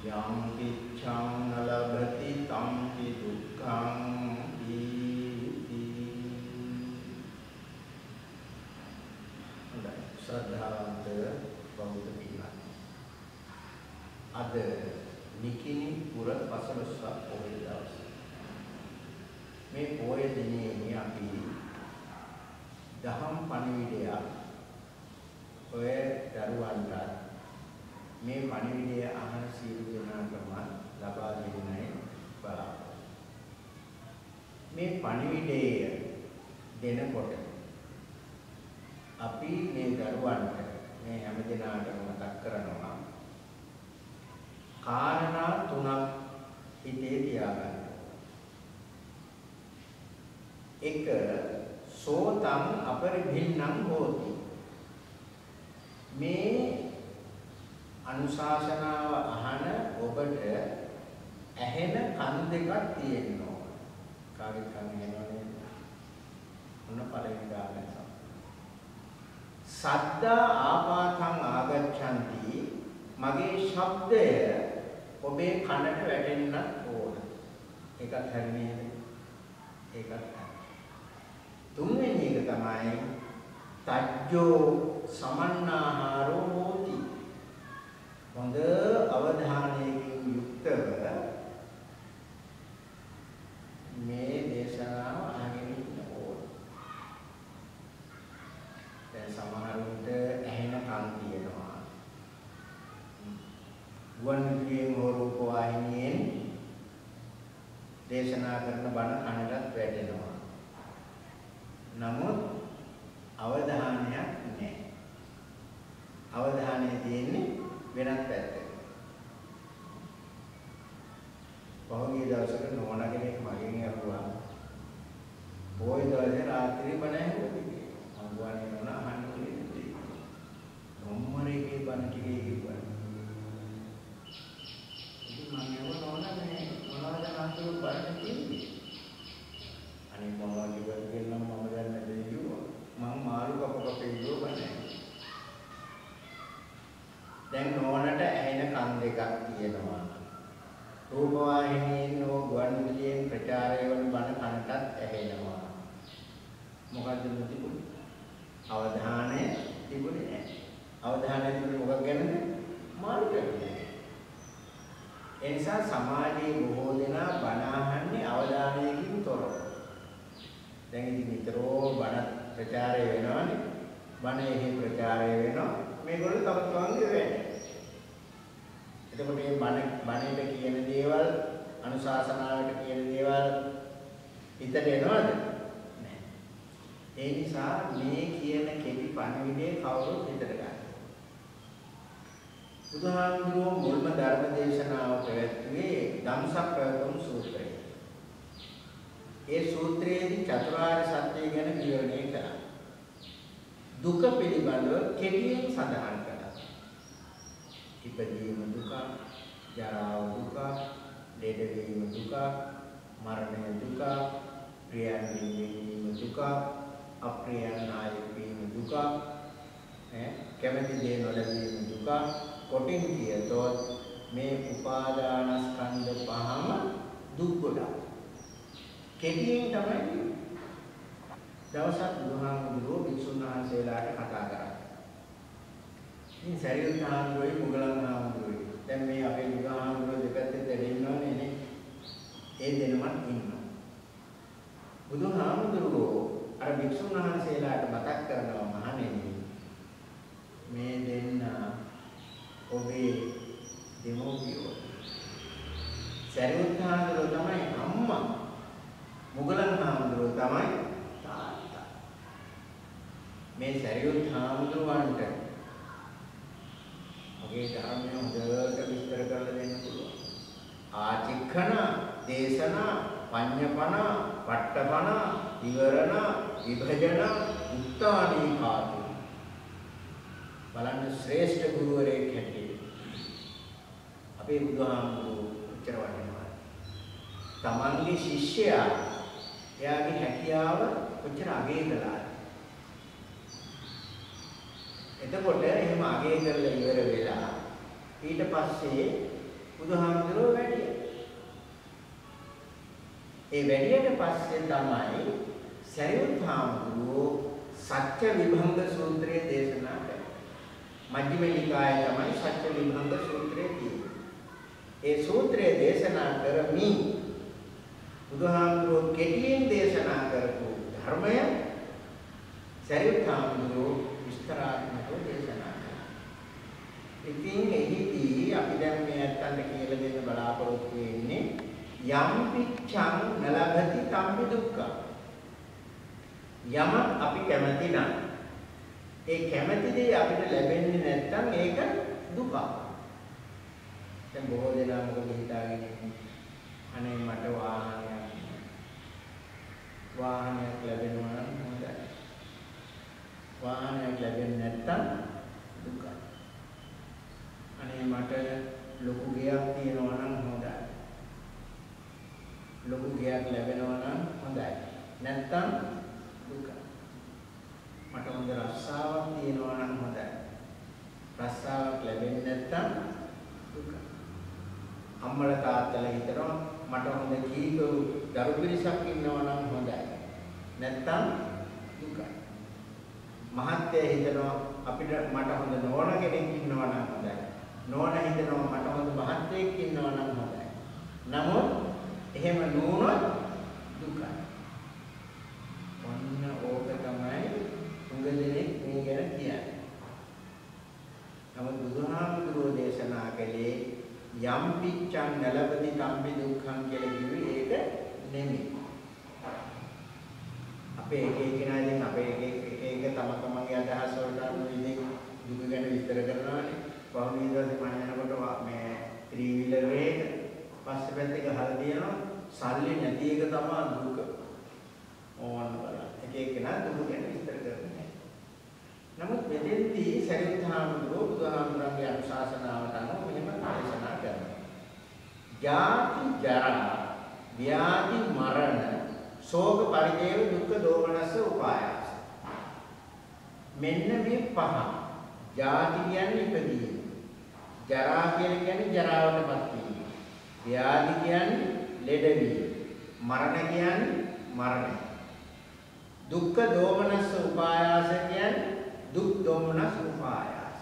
යම් කිච්ඡං නලබති තම්පි දුක්ඛං ඊති. හොඳයි ශ්‍රද්ධාවන්ත බෞද්ධ පිරිවරුන්, අද නිකිණි පුර පසළොස්වක පොහොය දවසේ මේ පොහොය දිනේ අපි දහම් පණිවිඩයක් ඔය දරුවන්ට මේ පණිවිඩය අහන සියලු දෙනාටම ලබා දෙන්නයි බලාපොරොත්තු. මේ පණිවිඩය දෙනකොට අපි මේ දරුවන්ට මේ හැම දිනාටම මතක් කරනවා කාරණා තුනක් හිතේ තියාගන්න. එක සෝතං අපරිභින්නං හෝති. මේ අනුශාසනාව අහන ඔබට ඇහෙන කන් දෙකක් තියෙනවා. කාගේ කන් ඇහෙනවනේ? මොන පළවෙනි ගානක්? සද්දා ආපාතං ආගච්ඡanti. මගේ ශබ්දය ඔබේ කනට වැටෙන්න ඕන. ඒකත් හරිනේ. ඒකත් හරි. තුන්වෙනි එක තමයි තජ්ජෝ සමන්නාහාරෝ හෝති. හොඳ අවධානයකින් යුක්තව මේ දේශනාව අහගෙන ඉන්න ඕන. දැන් සමහරුන්ට ඇහෙන කන් තියෙනවා. ගුවන්විදුලියෙන් හෝ රූප වාහිනියෙන් දේශනා කරන බණ කනටත් වැටෙනවා. නමුත් අවධානයක් නැහැ. අවධානය තියෙන්නේ වෙනත් පැත්තක. පහුගිය දවසක නෝනා කෙනෙක් මගෙන් අහුවා "පොයි දවසේ රාත්‍රියේ බණ ඇහුවද කියලා?" මම ගුවන්විදුලියේ නෝනා අහන්න ඕනේ. නොම්මරේගේ බණ ටිකේ කිව්වා. ඉතින් මම ඒව නෝනා මේ මොනවද රාත්‍රියේ බණ කියන්නේ? අනේ මොනවද කියලා මම දැන් නැදේ කිව්වා. මම මාළු කපකපේ ඉවෝ බණ. දැන් නෝනට ඇහෙන කන් දෙකක් තියෙනවා. රූපවාහිනියෙන් හෝ ගුවන්විදුලියෙන් ප්‍රචාරය වන බණ කනටත් ඇහෙනවා. මොකද්ද තිබුණේ? අවධානය තිබුණේ නැහැ. අවධානය තිබුණේ මොකක් ගැනද? මාළු ගැන. ඒ නිසා සමාජයේ බොහෝ දෙනා බණ අහන්නේ අවධානයකින් තොරව. දැන් ඉතින් නිතරම බණ ප්‍රචාරය වෙනවානේ. බණ එහි ප්‍රචාරය වෙනවා. මේගොල්ලෝ තම තමන්ගේ වැඩ. එතකොට මේ බණේට කියන දේවල්, අනුශාසනාවට කියන දේවල් හිතට එනවද? නැහැ. ඒ නිසා මේ කියන කෙටි පණිවිඩය කවුරුත් හිතට ගන්න. බුදුහාමුදුරුවෝ මුල්ම ධර්ම දේශනාව පැවැත්වුවේ ධම්සප්පවතුම් සූත්‍රය. ඒ සූත්‍රයේදී චතුරාර්ය සත්‍ය ගැන විවරණය කළා. දුක පිළිබඳව කෙටියෙන් සඳහන් කළා. ඉපදීම දුක, ජරාව දුක, ලෙඩවීම දුක, මරණය දුක, ප්‍රියයන් වීම දුක, අප්‍රියයන් ආයෙත් වීම දුක, කැමැති දේ නොලැබීම දුක. කොටින් කියතොත් මේ උපාදානස්කන්ධ පහම දුක් ගොඩක්. කෙටියෙන් තමයි දවසක් බුදුහාමුදුරුවෝ භික්ෂුන් වහන්සේලාට කතා කරා. ඉතින් සරියුත් හාමුදුරුවෝයි මුගලන් හාමුදුරුවෝයි. දැන් මේ අපේ බුදුහාමුදුරුවෝ දෙපැත්තේ දෙලින්නෝනේ නේ. ඒ දෙනමත් ඉන්නවා. බුදුහාමුදුරුවෝ අර භික්ෂුන් වහන්සේලාට මතක් කරනවා මහණෙනි මේ දෙන්න ඔබේ දෙමෝපියෝ. සරියුත් හාමුදුරුවෝ තමයි අම්මා. මුගලන් හාමුදුරුවෝ තමයි මේ සරියුත් හාමුදුරුවන්ට ඔගේ ධර්මය හොඳට විස්තර කරලා දෙන්න පුළුවන්. ආචික්ඛන, දේශනා, පඤ්ඤපන, පට්ඨපන, විවරණ, විභජන, උත්තානී කාතු. බලන්න ශ්‍රේෂ්ඨ ගුරුවරයෙක් හැටියට අපේ බුදුහාමුදුරුවෝ උච්චර වටිනවා. තමන්ගේ ශිෂ්‍යයා එයාගේ හැකියාව කොච්චර අගය කළාද? එතකොට එහෙම අගය කරලා ඉවර වෙලා ඊට පස්සේ බුදුහාමුදුරුවෝ වැඩිය. ඒ වැඩියට පස්සේ තමයි සරියුත් හාමුදුරුවෝ සත්‍ය විභංග සූත්‍රය දේශනා කළේ. මජ්ක්‍ධිම නිකායේ තමයි සත්‍ය විභංග සූත්‍රය තියෙන්නේ. ඒ සූත්‍රය දේශනා කරමින් බුදුහාමුදුරුවෝ කෙටියෙන් දේශනා කරපු ධර්මය සරියුත් හාමුදුරුවෝ විස්තරාත්මකව දේශනා කළා. ඉතින් එහිදී අපි දැන් මේ අත්තන්ට කියලා දෙන්න බලාපොරොත්තු වෙන්නේ යම් පිච්ඡං නලභති තම්පි දුක්ඛ. යම අපි කැමති නම් ඒ කැමති දේ අපිට ලැබෙන්නේ නැත්නම් ඒක දුක. දැන් බොහෝ දෙනා මොකද හිතාගෙන ඉන්නේ? අනේ මට වාහනයක් ලැබෙනවා නම් හොඳයි. වාහනයක් ලැබෙන්නේ නැත්නම් දුක. අනේ මට ලොකු ගෙයක් තියෙනවා නම් හොඳයි. ලොකු ගෙයක් ලැබෙනවා නම් හොඳයි. නැත්නම් දුක. මට හොඳ රස්සාවක් තියෙනවා නම් හොඳයි. රස්සාවක් ලැබෙන්නේ නැත්නම් දුක. අම්මලා තාත්තලා හිතනවා මට හොඳ කීකරු දරු පිරිසක් ඉන්නවා නම් හොඳයි. නැත්නම් දුක. මහත්ය හිතනවා අපිට මට හොඳ නෝන කෙනෙක් ඉන්නවා නම් හොඳයි. නෝන හිතනවා මට හොඳ මහත්යෙක් ඉන්නවා නම් හොඳයි. නමුත් එහෙම නුනොත් දුකයි. ඔන්න ඕක තමයි උගදෙනෙක් මේ ගැන කියන්නේ. නමුත් බුදුහාමුදුරුවෝ දේශනා කළේ යම් පිච්ඡං නලපති තම්පි දුක්ඛං කියලා කිව්වේ ඒක නෙමෙයි. අපේ එක කෙනා ඉතින් අපේ එක තම තමන්ගේ අදහස් වලට අනුව ඉතින් දුක ගැන විස්තර කරනවානේ. පහුගිය දවසේ මම යනකොට මේ ත්‍රී වීලර් එක පස්සේ පැත්තේ ගහලා තියෙනවා සල්ලි නැති එක තමයි දුක. ඕන බලන්න. එක කෙනා දුක ගැන විස්තර කරන්නේ. නමුත් මෙතෙන්දී සරියුත් හාමුදුරුවෝ බුදුහාමුදුරන්ගේ අනුශාසනාවට අනුව මෙහෙම දේශනා කරනවා. ජාති ජරා ව්‍යාධි මරණ ශෝක පරිදේව දුක්ඛ දෝමනස්ස උපායාස. මෙන්න මේ පහ. ජාති කියන්නේ ඉපදීම. ජරා කියන්නේ ජරාවටපත් වීම. ව්‍යාධි කියන්නේ ලෙඩවීම. මරණ කියන්නේ මරණය. දුක්ඛ දෝමනස්ස උපායාස කියන්නේ දුක් දෝමනස් උපායාස.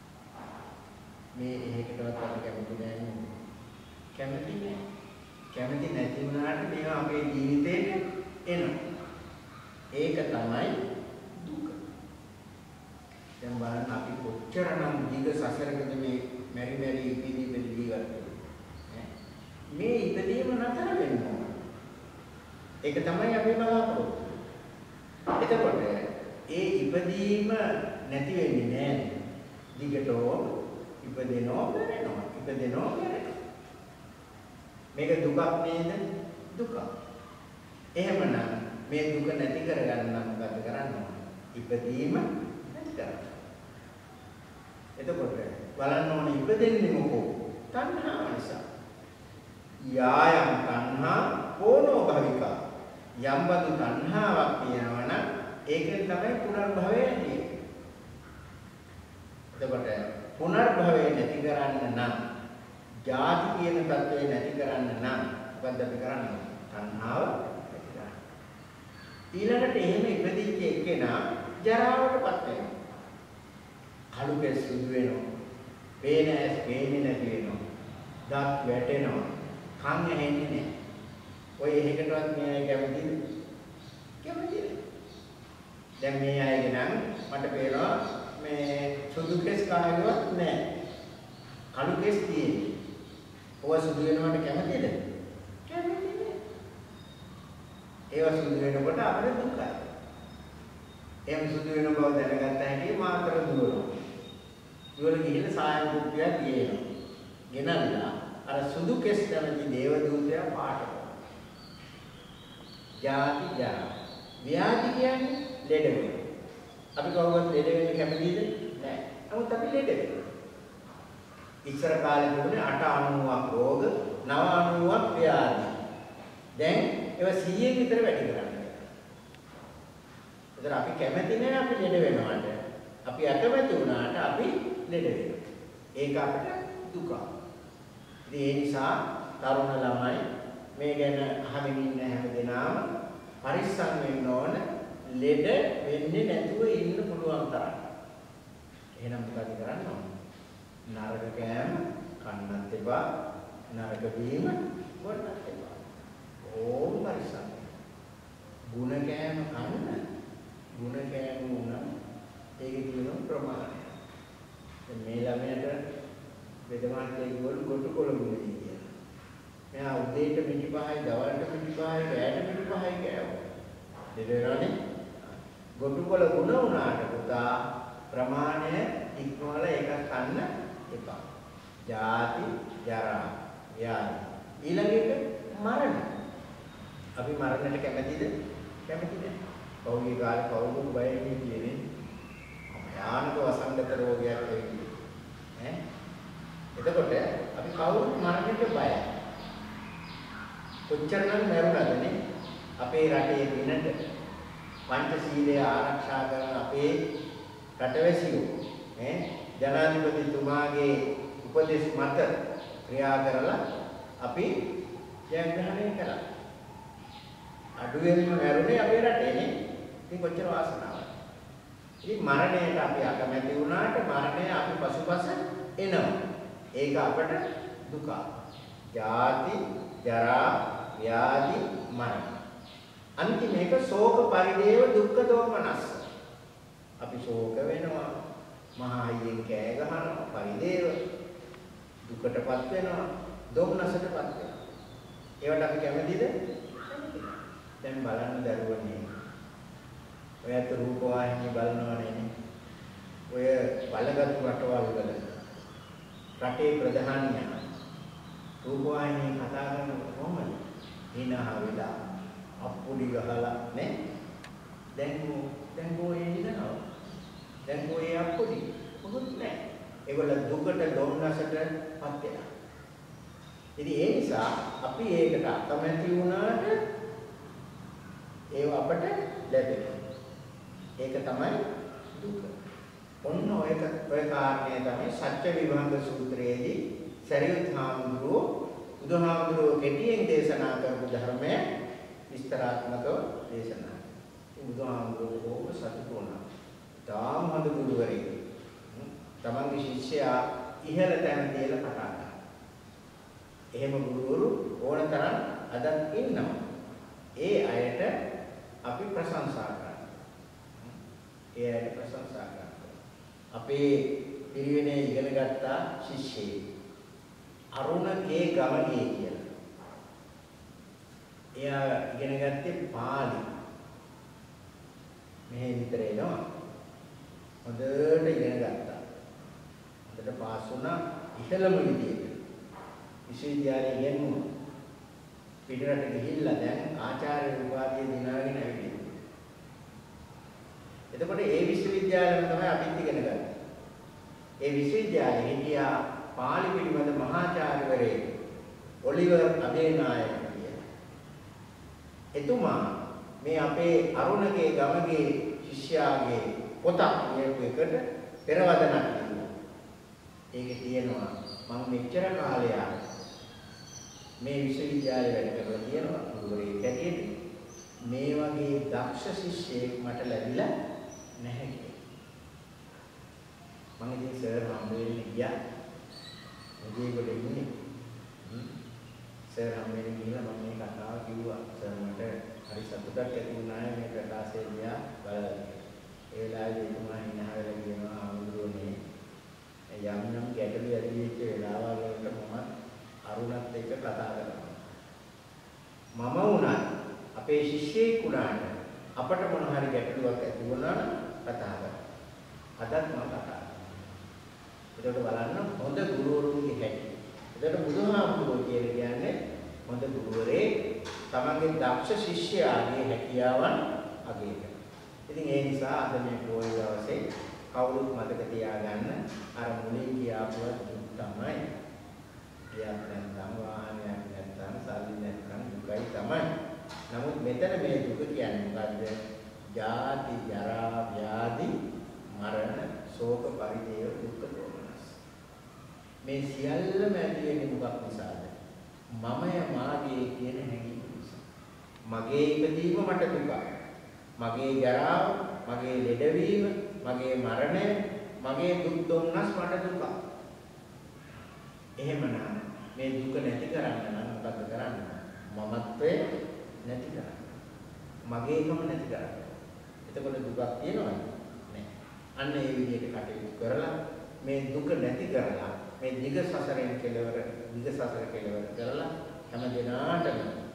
මේ එකකටවත් අපි කැමති නෑ. කැමති නෑ. කැමති නැති වුණාට මේවා අපේ ජීවිතේට එනවා. ඒක තමයි දුක. දැන් බලන්න අපි කොච්චරනම් දීග සසරකද මේ මෙරි ඉපිදී ජීවත් වෙන්නේ. මේ ඉපදීම නතර වෙන්න ඕන. ඒක තමයි අපි බලාපොරොත්තු. එතකොට ඒ ඉපදීම නැති වෙන්නේ නෑ. දිගටම ඉපදෙනවා මැරෙනවා. ඉපදෙනවා මැරෙනවා. මේක දුකක් නේද? දුක. එහෙමනම් මේ දුක නැති කරගන්න නම් මොකද කරන්න ඕන? ඉපදීම නැති කරන්න. එතකොට බලන්න ඕනේ ඉපදෙන්නේ මොකෝ? තණ්හාව නිසා. යායම් තණ්හා පොනෝ භවිකා. යම් බඳු තණ්හාවක් තියෙනවා නම් ඒකෙන් තමයි පුනර්භවය එන්නේ. එතකොට පුනර්භවය නැති කරන්න නම් ජාති කියන தත්ත්වය නැති කරන්න නම් මොකද්ද අපි කරන්නේ? තණ්හාව නැති කරන්න. ඊළඟට එහෙම ඉපදිච්ච එක්කෙනා ජරාවටපත් වෙනවා. කළු කෙස් සුදු වෙනවා. පේන ඇස් පේන්නේ නැති වෙනවා. දත් වැටෙනවා. කන් ඇහෙන්නේ නැහැ. ඔය එකකටවත් මේ අය කැමතිද? කැමති නෑ. දැන් මේ අයගේ නම් මට පේනවා මේ සුදු කෙස් කායවත් නැහැ. කළු කෙස් තියෙන්නේ. ඔය සුදු වෙනවට කැමතිද? කැමති නෑ. ඒවා සුදු වෙනකොට අපිට දුකයි. එම් සුදු වෙන බව දැනගත්ත හැටි මාතර දුවනවා. දුවල ගිහින් සායම් කුප්පියක් ගේනවා. ගෙනල්ලා අර සුදු කෙස් කැමති දේව දූතයා පාට කරනවා. ජාති ජරා. ව්‍යාධි කියන්නේ ලෙඩ වෙනවා. අපි කවුරුත් ලෙඩ වෙන්න කැමතිද? නෑ. නමුත් අපි ලෙඩ වෙනවා. ඉස්සර කාලේ තිබුණේ 890ක් රෝග, 990ක් ව්‍යාධි. දැන් ඒවා 100න් විතර වැඩි කරන්නේ. ඒතර අපි කැමති නෑ අපි ලෙඩ වෙනවට. අපි අකමැති වුණාට අපි ලෙඩ වෙනවා. ඒක අපිට දුක. ඉතින් ඒ නිසා තරුණ ළමයි මේ ගැන අහගෙන ඉන්න හැම දෙනාම පරිස්සම් වෙන්න ඕන ලෙඩ වෙන්නේ නැතුව ඉන්න පුළුවන් තරම්. එහෙනම් මොකද කරන්න ඕන? නරක කෑම කන්නත් එපා, නරක වීම බොන්නත් එපා. ඕම් පරිස්සම්. ගුණ කෑම කන්න, ගුණ කෑම වුණා ඒකේ තියෙන ප්‍රමාණය. දැන් මේ ළමයට වෙදමාර්ථයේ ගොල් ගොටු කොළඹුනේ කියලා. මෙයා උදේට මිටි පහයි, දවල්ට මිටි පහයි, රැයට මිටි පහයි කෑවා. දෙදරනේ ගොටු කොළ ගුණ වුණාට පුතා ප්‍රමාණය ඉක්මවල ඒක කන්න එපා. ජාති, ජරා, ව්‍යාධි. ඊළඟට මරණ. අපි මරණයට කැමතිද? කැමති නැහැ. පෞද්ගලික කාලේ කවුරුත් බයෙන් ඉන්නේ. භයානක වසංගත රෝගයක් වෙයි. එතකොට අපි කවුරුත් මරණයට බයයි. කොච්චරනම් මරුණාදනේ අපේ රටේ දිනට පංචශීලය ආරක්ෂා කරන අපේ රටවැසියෝ ජනාධිපතිතුමාගේ උපදෙස් මත ක්‍රියා කරලා අපි ජයග්‍රහණය කළා. අඩුවෙන්ම මරුනේ අපේ රටේනේ. ඉතින් කොච්චර වාසනාවක්ද. ඉතින් මරණයට අපි අකමැති වුණාට මරණය අපි පසුපස එනවා. ඒක අපට දුක. ජාති, ජරා, ව්‍යාධි, මරණ. අන්තිම එක ශෝක පරිදේව දුක්ඛ දෝමනස්ස. අපි ශෝක වෙනවා, මහා අයියෙන් කෑ ගහනවා, පරිදේව දුකටපත් වෙනවා, දෝමනසටපත් වෙනවා. ඒවට අපි කැමතිද? දැන් බලන්න දරුවනේ. ඔයත් රූප වාහිනිය බලනවනේ. ඔය බලගත් රටවල් වල රටේ ප්‍රධානියා රූප වාහිනිය කතා කරනකොට කොහොමද? hina වෙලා අප්පුඩි ගහලා නේ? දැන් ගෝයේ ඉඳනවා. දැන් ගෝයේ අප්පුඩි මොකුත් නැහැ. ඒගොල්ල දුකට දොම්නසටපත් වෙනවා. ඉතින් ඒ නිසා අපි ඒකට අකමැති වුණාට ඒව අපට ලැබෙනවා. ඒක තමයි දුක. ඔන්න ඔය කාරණේ තමයි සත්‍ය විභංග සූත්‍රයේදී සරියුත් හාමුදුරුවෝ බුදුහාමුදුරුවෝ කෙටියෙන් දේශනා කරපු ධර්මය විස්තරාත්මකව දේශනා කළා. බුදුහාමුදුරුවෝ බොහොම සතුටු වුණා. තාම හොඳ ගුරුවරයෙක්. තමන්ගේ ශිෂ්‍යයා ඉහළ තැන තියලා කතා කරා. එහෙම ගුරුවරු ඕන තරම් අදත් ඉන්නවා. ඒ අයට අපි ප්‍රශංසා කරනවා. ඒ අයට ප්‍රශංසා කරනවා. අපේ පිරිවෙනේ ඉගෙන ගත්ත ශිෂ්‍යයෙක් අරුණ කේ ගමගේ කියලා. එයා ඉගෙන ගත්තේ පාලි. මෙහෙ විතර එනවා. හොඳට ඉගෙන ගත්තා. හොඳට පාස් වුණා ඉහළම විදියට. විශ්වවිද්‍යාලයේ ඉගෙනුවා. පිටරට ගිහිල්ලා දැන් ආචාර්ය උපාධිය දිනාගෙන ඇවිල්ලා. එතකොට ඒ විශ්වවිද්‍යාලෙම තමයි අපිත් ඉගෙන ගන්නේ. ඒ විශ්වවිද්‍යාලේ හිටියා පාලි පිළිබඳ මහාචාර්යවරයෙක් ඔලිවර් අබේනායක කියලා. එතුමා මේ අපේ අරුණගේ ගමගේ ශිෂ්‍යයාගේ පොතක් ලියපු එකට පෙරවදනක් ලියුවා. ඒකේ තියෙනවා මම මෙච්චර කාලයක් මේ විශ්වවිද්‍යාලේ වැඩ කරලා තියෙනවා ගුරුවරයෙක් හැටියට මේ වගේ දක්ෂ ශිෂ්‍යයෙක් මට ලැබිලා නැහැ කියලා. මම ඉතින් සර් හම්බෙන්න ගියා. මුදේකට ඉන්නේ. සර් හම්බෙන්න ගිහලා මම මේ කතාව කිව්වා. සර් මට හරි සතුටක් ඇති වුණා මේ ප්‍රකාශය දිහා බලලා. ඒ වෙලාවේ එතුමා hina වෙලා කියනවා ආමුදුරනේ යම් නම් ගැටලු ඇති වෙච්ච වෙලාවල් වලට මම අරුණත් එක්ක කතා කරනවා. මම වුණා අපේ ශිෂ්‍යයෙක් වුණාට අපට මොන හරි ගැටලුවක් ඇති වුණා නම් කතා කරනවා. අදත් මම කතා කරනවා. ඒකට බලන්න හොඳ ගුරුවරුන්ගේ හැටි. ඒකට බුදුහාමුදුරුවෝ කියන්නේ හොඳ ගුරුවරේ තමන්ගේ දක්ෂ ශිෂ්‍යයාගේ හැකියාවන් අගය කරනවා. ඉතින් ඒ නිසා අද මේ පොයි දවසේ කවුරුත් මතක තියාගන්න අර මුලින් කියාපුවත් තමයි. ගියක් නැත්නම් වාහනයක් නැත්නම් සල්ලි නැත්නම් දුකයි තමයි. නමුත් මෙතන මේ දුක කියන්නේ මොකද්ද? ජාති, ජරා, ව්‍යාධි, මරණ, ශෝක පරිදේව දුක්ඛ දෝමනස්. මේ සියල්ලම ඇති වෙන්නේ මොකක් නිසාද? මමය මාගේ කියන හැඟීම නිසා. මගේ ඉපදීම මට දුකයි. මගේ ජරාව, මගේ ලෙඩවීම, මගේ මරණය, මගේ දුක් දුම්නස් මට දුක. එහෙමනම් මේ දුක නැති කරන්න නම් මොකද කරන්න? මමත්වය නැති කරන්න. මගේකම නැති කරන්න. එතකොට දුකක් තියෙනවද? නැහැ. අන්න ඒ විදිහට කටයුතු කරලා මේ දුක නැති කරලා මේ දිග සසරෙන් කෙලවර කරලා හැම දිනාටම